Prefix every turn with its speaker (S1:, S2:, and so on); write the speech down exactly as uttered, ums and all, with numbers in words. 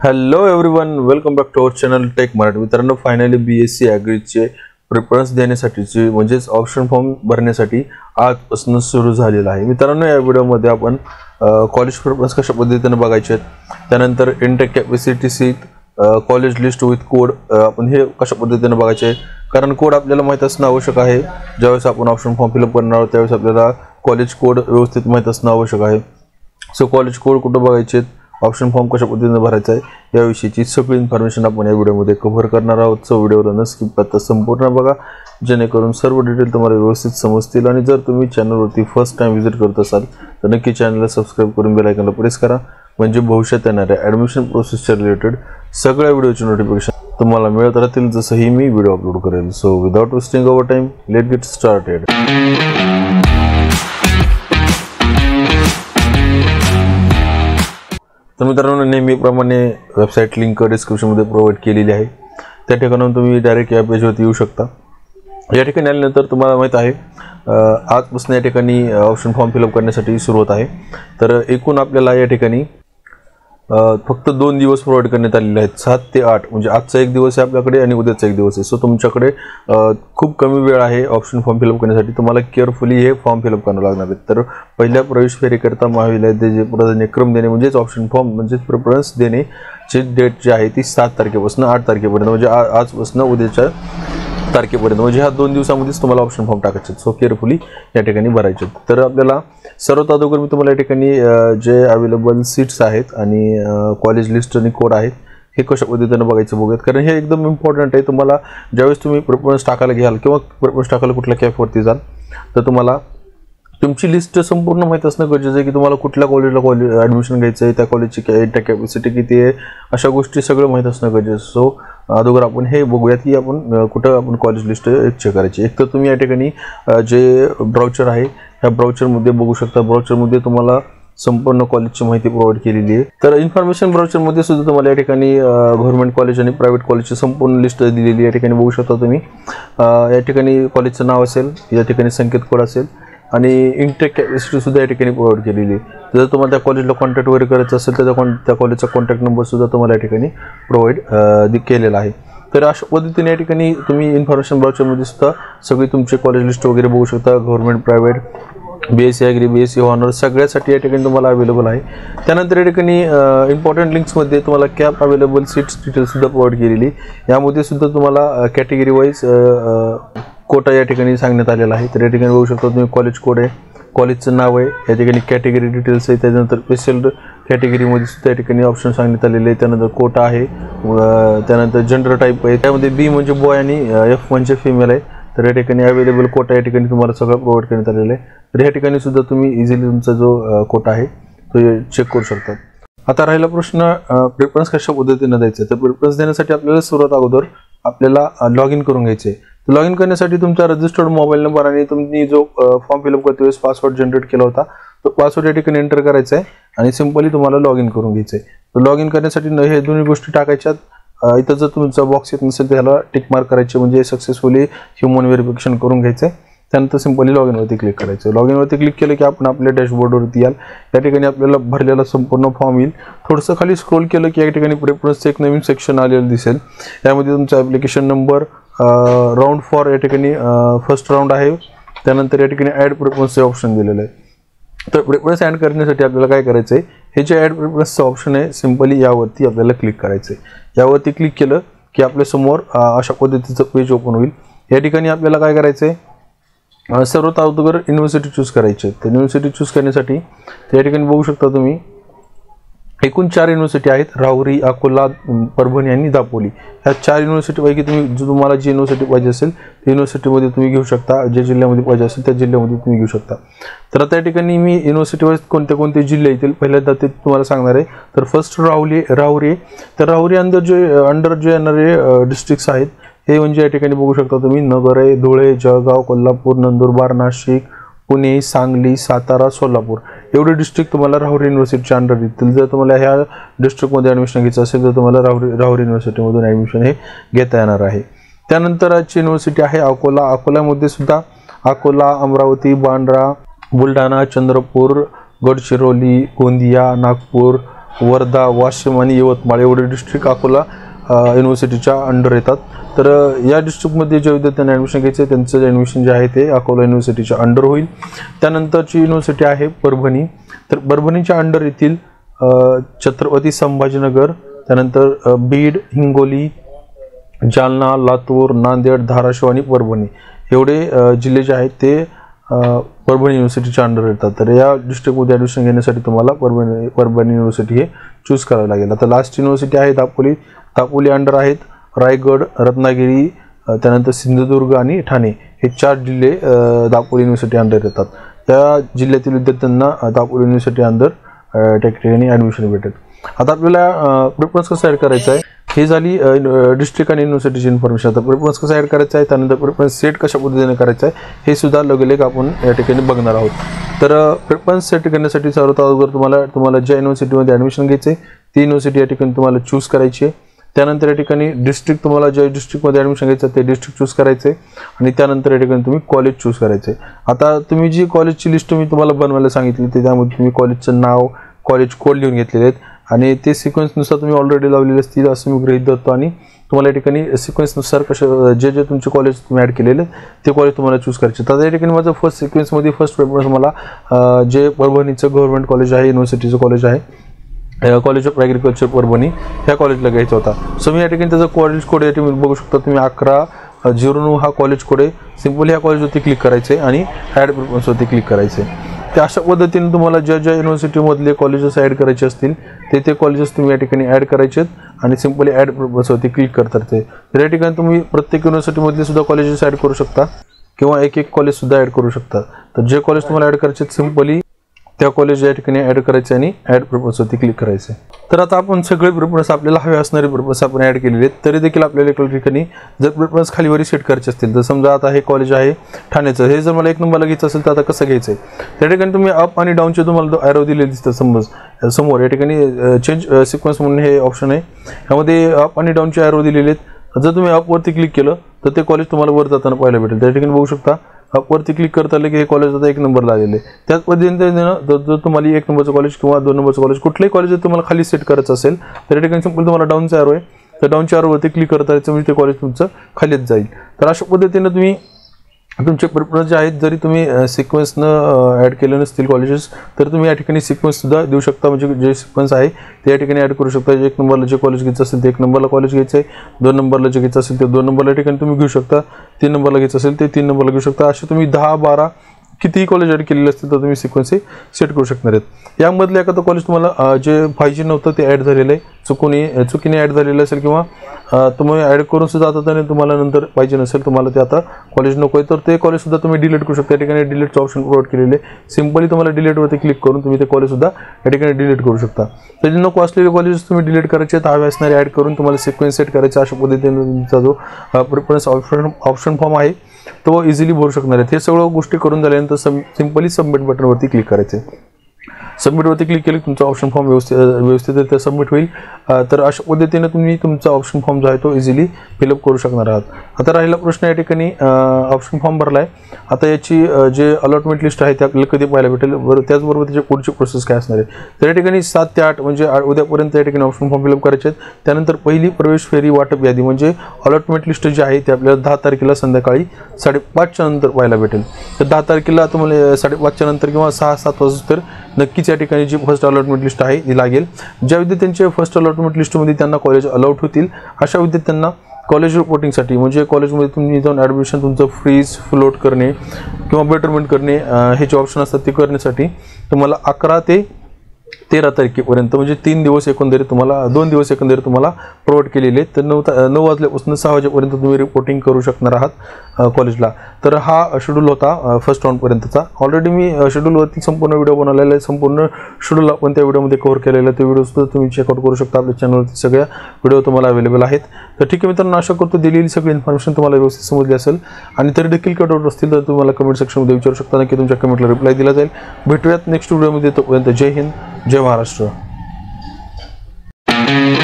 S1: Hello everyone, welcome back to our channel tech Marathi. मित्रांनो, finally BSc ॲग्रीचे preference देण्यासाठीचे म्हणजेच ऑप्शन फॉर्म भरण्यासाठी आजपासून सुरू झालेला आहे. मित्रांनो, या व्हिडिओमध्ये आपण कॉलेज प्रिफरन्स कशा पद्धतीने बघायचे आहेत, त्यानंतर intake capacity seat, college list with code आपण हे कशा पद्धतीने बघायचे, कारण कोड आपल्याला माहीत असणं आवश्यक आहे. ज्यावेळेस आपण ऑप्शन फॉर्म फिलअप करणार आहोत त्यावेळेस आपल्याला कॉलेज कोड व्यवस्थित माहीत असणं आवश्यक आहे. सो कॉलेज कोड कुठं बघायचे, ऑप्शन फॉर्म कशा पद्धतीने भरायचा आहे याविषयीची सगळी इन्फॉर्मेशन आपण या व्हिडिओमध्ये कव्हर करणार आहोत. सो व्हिडिओला न स्किप करता संपूर्ण बघा, जेणेकरून सर्व डिटेल तुम्हाला व्यवस्थित समजतील. आणि जर तुम्ही चॅनलवरती फर्स्ट टाइम व्हिजिट करत असाल तर नक्की चॅनलला सबस्क्राईब करून बेल आयकॉनला प्रेस करा, म्हणजे भविष्यात येणाऱ्या ॲडमिशन प्रोसेसच्या रिलेटेड सगळ्या व्हिडिओची नोटिफिकेशन तुम्हाला मिळत राहतील जसंही मी व्हिडिओ अपलोड करेल. So without wasting our time, let get started. तर मित्रांनो, नेहमीप्रमाणे वेबसाईट लिंक डिस्क्रिप्शनमध्ये प्रोव्हाइड केलेली आहे. त्या ठिकाणाहून तुम्ही डायरेक्ट या पेजवरती येऊ शकता. या ठिकाणी आल्यानंतर तुम्हाला माहीत आहे आजपासून या ठिकाणी ऑप्शन फॉर्म फिलअप करण्यासाठी सुरुवात आहे. तर एकूण आपल्याला या ठिकाणी फक्त दोन दिवस प्रोव्हाइड करण्यात आलेले आहेत, सात ते आठ. म्हणजे आजचा एक दिवस आहे आपल्याकडे आणि उद्याचा एक दिवस आहे. सो तुमच्याकडे खूप कमी वेळ आहे ऑप्शन फॉर्म फिलअप करण्यासाठी. तुम्हाला केअरफुली हे फॉर्म फिलअप करावं लागणार आहे. तर पहिल्या प्रवेश फेरीकरता महाविद्यालयाचे प्राधान्यक्रम देणे म्हणजेच ऑप्शन फॉर्म म्हणजेच प्रिफरन्स देण्याची डेट जी आहे ती सात तारखेपासून आठ तारखेपर्यंत म्हणजे आजपासून उद्याच्या तारखेपर्यंत म्हणजे ह्या दोन दिवसामध्येच तुम्हाला ऑप्शन फॉर्म टाकायचे. सो केअरफुली या ठिकाणी भरायचे. तर आपल्याला सर्वात अगोदर मी तुम्हाला या ठिकाणी जे अवेलेबल सीट्स आहेत आणि कॉलेज लिस्ट आणि कोड आहेत हे कशा पद्धतीने बघायचं बघूयात, कारण हे एकदम इम्पॉर्टंट आहे. तुम्हाला ज्यावेळेस तुम्ही प्रिफरन्स टाकायला घ्याल किंवा प्रिफरन्स टाकायला कुठल्या कॅफवरती जाल तर तुम्हाला तुमची लिस्ट संपूर्ण माहीत असणं गरजेचं आहे की तुम्हाला कुठल्या कॉलेजला कॉलेज ॲडमिशन घ्यायचं आहे, त्या कॉलेजची इंटेक कॅपॅसिटी किती आहे, अशा गोष्टी सगळं माहीत असणं गरजेचं. सो अगोदर आपण हे बघूयात की आपण कुठं आपण कॉलेज लिस्ट चेक करायची. एक तर तुम्ही या ठिकाणी जे ब्राउचर आहे ह्या ब्राउचरमध्ये बघू शकता. ब्राउचरमध्ये तुम्हाला संपूर्ण कॉलेजची माहिती प्रोव्हाइड केलेली आहे. तर इन्फॉर्मेशन ब्राउचरमध्ये सुद्धा तुम्हाला या ठिकाणी गव्हर्नमेंट कॉलेज आणि प्रायव्हेट कॉलेजची संपूर्ण लिस्ट दिलेली या ठिकाणी बघू शकता तुम्ही. या ठिकाणी कॉलेजचं नाव असेल, या ठिकाणी संकेत कोड असेल आणि इंटेक कॅपॅसिटी सुद्धा या ठिकाणी प्रोव्हाइड केलेली आहे. जर तुम्हाला त्या कॉलेजला कॉन्टॅक्ट वगैरे करायचं असेल तर त्या त्या कॉलेजचा कॉन्टॅक्ट नंबर सुद्धा तुम्हाला या ठिकाणी प्रोव्हाइड केलेला आहे. तर अशा पद्धतीने या ठिकाणी तुम्ही इन्फॉर्मेशन ब्राउचरमध्ये सुद्धा सगळी तुमचे कॉलेज लिस्ट वगैरे बघू शकता. Government, private, BSc agri, BSc honour सगळ्यासाठी या ठिकाणी तुम्हाला अवेलेबल आहे. त्यानंतर या ठिकाणी इम्पॉर्टंट लिंक्समध्ये तुम्हाला कॅप अवेलेबल सीट्स डिटेल सुद्धा प्रोव्हाइड केलेली. यामध्ये सुद्धा तुम्हाला कॅटेगरी वाईज कोटा या ठिकाणी सांगण्यात आलेला आहे. तर या ठिकाणी बघू शकता तुम्ही कॉलेज कोड आहे, कॉलेजचं नाव आहे, या ठिकाणी कॅटेगरी डिटेल्स आहे, त्यानंतर स्पेशल कॅटेगरीमध्ये सुद्धा या ठिकाणी ऑप्शन सांगण्यात आलेले आहे. त्यानंतर कोटा आहे, त्यानंतर जेंडर टाईप आहे, त्यामध्ये बी म्हणजे बॉय आणि एफ म्हणजे फिमेल आहे. तर या ठिकाणी अवेलेबल कोटा या ठिकाणी तुम्हाला सगळं प्रोव्हाइड करण्यात आलेलं आहे. तर या ठिकाणी सुद्धा तुम्ही इझिली तुमचा जो कोटा आहे तो चेक करू शकता. आता राहिला प्रश्न प्रिफरन्स कशा पद्धतीने द्यायचं. तर प्रिफरन्स देण्यासाठी आपल्याला सुरुवात अगोदर आपल्याला लॉग इन करून घ्यायचे आहे. तर लॉग इन करण्यासाठी तुमचा रजिस्टर्ड मोबाईल नंबर आणि तुम्ही जो फॉर्म फिलअप करते वेळेस पासवर्ड जनरेट केला होता तो पासवर्ड या ठिकाणी एंटर करायचा आहे आणि सिंपली तुम्हाला लॉग इन करून घ्यायचं आहे. तर लॉग इन करण्यासाठी हे दोन्ही गोष्टी टाकायच्यात. इथं जर तुमचा बॉक्स येत नसेल तर ह्याला टिक मार्क करायचे, म्हणजे सक्सेसफुली ह्युमन व्हेरिफिकेशन करून घ्यायचं आहे. त्यानंतर सिंपली लॉग इनवरती क्लिक करायचं. लॉग इनवरती क्लिक केलं की आपण आपल्या डॅशबोर्डवरती याल. या ठिकाणी आपल्याला भरलेला संपूर्ण फॉर्म येईल. थोडंसं खाली स्क्रोल केलं की या ठिकाणी प्रेफरन्सचं एक नवीन सेक्शन आलेलं दिसेल. यामध्ये तुमचा ॲप्लिकेशन नंबर, राऊंड फॉर या ठिकाणी फर्स्ट राऊंड आहे. त्यानंतर या ठिकाणी ॲड प्रेफरन्सचे ऑप्शन दिलेलं आहे. तर प्रेफरन्स ॲड करण्यासाठी आपल्याला काय करायचं आहे, हे जे ॲड प्रेफरन्सचं ऑप्शन आहे सिंपली यावरती आपल्याला क्लिक करायचं आहे. यावरती क्लिक केलं की आपल्यासमोर अशा पद्धतीचं पेज ओपन होईल. या ठिकाणी आपल्याला काय करायचं आहे, सर्वात अगोदर युनिव्हर्सिटी चूज करायची आहे. तर युनिव्हर्सिटी चूज करण्यासाठी या ठिकाणी बघू शकता तुम्ही एकूण चार युनिव्हर्सिटी आहेत, राहुरी, अकोला, परभणी आणि दापोली. ह्या चार युनिव्हर्सिटीपैकी तुम्ही जो तुम्हाला जी युनिव्हर्सिटी पाहिजे असेल त्या युनिव्हर्सिटीमध्ये तुम्ही घेऊ शकता. ज्या जिल्ह्यामध्ये पाहिजे असेल त्या जिल्ह्यामध्ये तुम्ही घेऊ शकता. तर आता या ठिकाणी मी युनिव्हर्सिटी वाईज कोणते कोणते जिल्हे येतील पहिल्यांदा ते तुम्हाला सांगणार आहे. तर फर्स्ट राहुरी राहुरी तर राहुरी अंडर जे अंडर जे येणारे डिस्ट्रिक्ट्स आहेत हे म्हणजे या ठिकाणी बघू शकता तुम्ही नगर आहे, धुळे, जळगाव, कोल्हापूर, नंदुरबार, नाशिक, पुणे, सांगली, सातारा, सोलापूर एवढे डिस्ट्रिक्ट तुम्हाला राहुरी युनिव्हर्सिटीच्या अंडर येतील. जर तुम्हाला ह्या डिस्ट्रिक्टमध्ये ॲडमिशन घ्यायचं असेल तर तुम्हाला राहुरी राहुरी युनिव्हर्सिटीमधून ॲडमिशन हे घेता येणार आहे. त्यानंतरची युनिव्हर्सिटी आहे अकोला. अकोल्यामध्ये सुद्धा अकोला, अमरावती, बांद्रा, बुलढाणा, चंद्रपूर, गडचिरोली, गोंदिया, नागपूर, वर्धा, वाशिम आणि यवतमाळ एवढे डिस्ट्रिक्ट अकोला युनिव्हर्सिटीच्या अंडर येतात. तर या डिस्ट्रिक्टमध्ये जे विद्यार्थ्यांना ॲडमिशन घ्यायचं आहे त्यांचं जे ॲडमिशन जे आहे ते अकोला युनिव्हर्सिटीच्या अंडर होईल. त्यानंतरची युनिव्हर्सिटी आहे परभणी. तर परभणीच्या अंडर येथील छत्रपती संभाजीनगर, त्यानंतर बीड, हिंगोली, जालना, लातूर, नांदेड, धाराशिव आणि परभणी एवढे जिल्हे जे आहेत ते परभणी युनिव्हर्सिटीच्या अंडर येतात. तर या डिस्ट्रिक्टमध्ये ॲडमिशन घेण्यासाठी तुम्हाला परभणी परभणी युनिव्हर्सिटी हे चूज करावं लागेल. आता लास्ट युनिव्हर्सिटी आहे दापोली. दापोली अंडर आहेत रायगड, रत्नागिरी, त्यानंतर सिंधुदुर्ग आणि ठाणे हे चार जिल्हे दापोली युनिव्हर्सिटी अंडर येतात. त्या जिल्ह्यातील विद्यार्थ्यांना दापोली युनिव्हर्सिटी अंडर त्या ठिकाणी ॲडमिशन भेटेल. आता आपल्याला प्रेफरन्स कसं ॲड करायचं आहे हे झाली डिस्ट्रिक्ट आणि युनिव्हर्सिटीची इन्फॉर्मेशन. आता प्रेफरन्स कसं ॲड करायचं आहे, त्यानंतर प्रेफरन्स सेट कशा पद्धतीने करायचं आहे हे सुद्धा लगेलग आपण या ठिकाणी बघणार आहोत. तर प्रेफरन्स सेट करण्यासाठी सर्वात अगोदर तुम्हाला तुम्हाला ज्या युनिव्हर्सिटीमध्ये ॲडमिशन घ्यायचं आहे ती युनिव्हर्सिटी या ठिकाणी तुम्हाला चूज करायची आहे. त्यानंतर या ठिकाणी डिस्ट्रिक्ट तुम्हाला ज्या डिस्ट्रिक्टमध्ये ॲडमिशन घ्यायचं ते डिस्ट्रिक्ट चूज करायचं आहे आणि त्यानंतर या ठिकाणी तुम्ही कॉलेज चूज करायचं आहे. आता तुम्ही जी कॉलेजची लिस्ट मी तुम्हाला बनवायला सांगितली ते त्यामध्ये तुम्ही कॉलेजचं नाव, कॉलेज कोड लिहून घेतलेले आहेत आणि ते सिक्वेन्सनुसार तुम्ही ऑलरेडी लावलेले असतील असं मी गृहीत धरतो. आणि तुम्हाला या ठिकाणी सिक्वेन्सनुसार कसे जे जे तुमचे कॉलेज तुम्ही ॲड केलेले ते कॉलेज तुम्हाला चूज करायचे. तर या ठिकाणी माझं फर्स्ट सिक्वेन्समध्ये फर्स्ट पेपर मला जे परभणीचं गव्हर्नमेंट कॉलेज आहे, युनिव्हर्सिटीचं कॉलेज आहे, कॉलेज ऑफ ॲग्रिकल्चर परभणी ह्या कॉलेजला घ्यायचा होता. सो मी या ठिकाणी त्याचा कॉलेज कोड या ठिकाणी बघू शकता तुम्ही अकरा झिरो नऊ हा कॉलेज कोड आहे. सिम्पली ह्या कॉलेजवरती क्लिक करायचे आणि ॲड प्रेफरन्सवरती क्लिक करायचे. ते अशा पद्धतीने तुम्हाला ज्या ज्या युनिव्हर्सिटीमधले कॉलेजेस ॲड करायचे असतील ते ते कॉलेजेस तुम्ही या ठिकाणी ॲड करायचे आहेत आणि सिम्पली ॲड प्रेफरन्सवरती क्लिक करतात. ते तर या ठिकाणी तुम्ही प्रत्येक युनिव्हर्सिटीमधले सुद्धा कॉलेजेस ॲड करू शकता किंवा एक एक कॉलेज सुद्धा ॲड करू शकता. तर जे कॉलेज तुम्हाला ॲड करायचे सिम्पली त्या कॉलेज या ठिकाणी ॲड करायचे आणि ॲड प्रेफरन्सवरती क्लिक करायचे. तर आता आपण सगळे प्रेफरन्स आपल्याला हवे असणारे प्रेफरन्स आपण ॲड केलेले आहेत. तरी देखील आपल्याला एका ठिकाणी जर प्रेफरन्स खालीवरी सेट करायचे असतील तर समजा आता हे कॉलेज आहे ठाण्याचं, हे जर मला एक नंबरला घ्यायचं असेल तर आता कसं घ्यायचं आहे त्या ठिकाणी तुम्ही अप आणि डाऊनचे तुम्हाला ॲरो दिलेले दिसतं समज समोर या ठिकाणी चेंज सिक्वेन्स म्हणून हे ऑप्शन आहे. ह्यामध्ये अप आणि डाऊनचे ॲरो दिलेले आहेत. जर तुम्ही अपवरती क्लिक केलं तर ते कॉलेज तुम्हाला वर जाताना पाहायला भेटेल. त्या ठिकाणी बघू शकता अपवरती क्लिक करता आलं की हे कॉलेज आता एक नंबरला आलेले. त्याच पद्धतीने जर तुम्हाला एक नंबरचं कॉलेज किंवा दोन नंबरचं कॉलेज कुठलंही कॉलेज जर तुम्हाला खाली सेट करायचं असेल तर या ठिकाणी सिंपल तुम्हाला डाऊनचा ॲरो आहे तर डाऊनच्या ॲरोवरती क्लिक करता यायचं म्हणजे ते कॉलेज तुमचं खालीच जाईल. तर अशा पद्धतीने तुम्ही तुमचे प्रेफरन्स जे आहेत जरी तुम्ही सिक्वेन्सनं ॲड केले नसतील कॉलेजेस तर तुम्ही या ठिकाणी सिक्वेन्ससुद्धा देऊ शकता. म्हणजे जे सिक्वेन्स आहे ते या ठिकाणी ॲड करू शकता. एक नंबरला जे कॉलेज घ्यायचं असेल ते एक नंबरला कॉलेज घ्यायचं आहे, दोन नंबरला जे घ्यायचं असेल ते दोन नंबरला या ठिकाणी तुम्ही घेऊ शकता, तीन नंबरला घ्यायचं असेल ते तीन नंबरला घेऊ शकता. असे तुम्ही दहा बारा कितीही कॉलेज ॲड केलेले असतील तर तुम्ही सिक्वेन्स हे सेट करू शकणार आहेत. यामधलं एखादं कॉलेज तुम्हाला जे पाहिजे नव्हतं ते ॲड झालेलं आहे, चुकून चुकीने ॲड झालेलं असेल किंवा तुम्ही ॲड करून सुद्धा आता त्याने तुम्हाला नंतर पाहिजे नसेल तुम्हाला ते आता कॉलेज नको आहे तर ते कॉलेजसुद्धा तुम्ही डिलीट करू शकता. या ठिकाणी डिलीटचं ऑप्शन प्रोव्हाइड केलेले आहे. सिम्पली तुम्हाला डिलीटवरती क्लिक करून तुम्ही ते कॉलेजसुद्धा या ठिकाणी डिलीट करू शकता. तर नको असलेले कॉलेजेस तुम्ही डिलीट करायचे आहेत, हवे असणारे ॲड करून तुम्हाला सिक्वेन्स सेट करायचा. अशा पद्धतीने तुमचा जो प्रेफरन्स ऑप्शन ऑप्शन फॉर्म आहे तो इझिली भरू शकणार आहेत. हे सगळं गोष्टी करून झाल्यानंतर सम सिम्पली सबमिट बटनवरती क्लिक करायचे. सबमिटवरती क्लिक केलं की तुमचा ऑप्शन फॉर्म व्यवस्थित व्यवस्थितरित्या सबमिट होईल. तर अशा पद्धतीने तुम्ही तुमचा ऑप्शन फॉर्म जो आहे तो इझिली फिलअप करू शकणार आहात. आता राहिला प्रश्न या ठिकाणी ऑप्शन फॉर्म भरला आहे, आता याची जे अलॉटमेंट लिस्ट आहे ते आपल्याला कधी पाहायला भेटेल, बरं त्याचबरोबर त्याची पुढची प्रोसेस काय असणार आहे. तर या ठिकाणी सात ते आठ म्हणजे उद्यापर्यंत या ठिकाणी ऑप्शन फॉर्म फिलअप करायचे आहेत. त्यानंतर पहिली प्रवेश फेरी वाटप यादी म्हणजे अलॉटमेंट लिस्ट जी आहे ती आपल्याला दहा तारखेला संध्याकाळी साडेपाचच्या नंतर पाहायला भेटेल. तर दहा तारखेला तुम्हाला साडेपाचच्या नंतर किंवा सहा सात वाजता तर नक्कीच या ठिकाणी जी फर्स्ट अलॉटमेंट लिस्ट आहे ती लागेल. ज्या विद्यार्थ्यांच्या फर्स्ट अलॉटमेंट लिस्टमध्ये त्यांना कॉलेज अलाउट होतील अशा विद्यार्थ्यांना कॉलेज रिपोर्टिंगसाठी म्हणजे कॉलेजमध्ये तुम्ही जाऊन ॲडमिशन तुमचं फ्रीज फ्लोट करणे किंवा बेटरमेंट करणे हे जे ऑप्शन असतात ते करण्यासाठी तुम्हाला अकरा ते तेरा तारखेपर्यंत म्हणजे तीन दिवस एकंदरीत तुम्हाला दोन दिवस एकंदरीत तुम्हाला प्रोव्हाइड केलेले आहेत. तर नऊ नऊ वाजल्यापासून सहा वाजेपर्यंत तुम्ही रिपोर्टिंग करू शकणार आहात कॉलेजला. तर हा शेड्यूल होता फर्स्ट राऊंडपर्यंतचा. ऑलरेडी मी शेड्यूलवरती संपूर्ण व्हिडिओ बनवलेला आहे, संपूर्ण शेड्यूल आपण त्या व्हिडिओमध्ये कव्हर केलेला आहे. ते व्हिडिओसुद्धा तुम्ही चेकआउट करू शकता. आपल्या चॅनलवरती सगळ्या व्हिडिओ तुम्हाला अवेलेबल आहेत. तर ठीक आहे मित्रांनो, आशा करतो दिलेली सगळी इन्फॉर्मेशन तुम्हाला व्यवस्थित समजली असेल आणि तरी देखील काही डाऊट असतील तर तुम्हाला कमेंट सेक्शनमध्ये विचारू शकता, नक्की तुमच्या कमेंटला रिप्लाय दिला जाईल. भेटूयात नेक्स्ट व्हिडिओमध्ये. तोपर्यंत जय हिंद, जय महाराष्ट्र.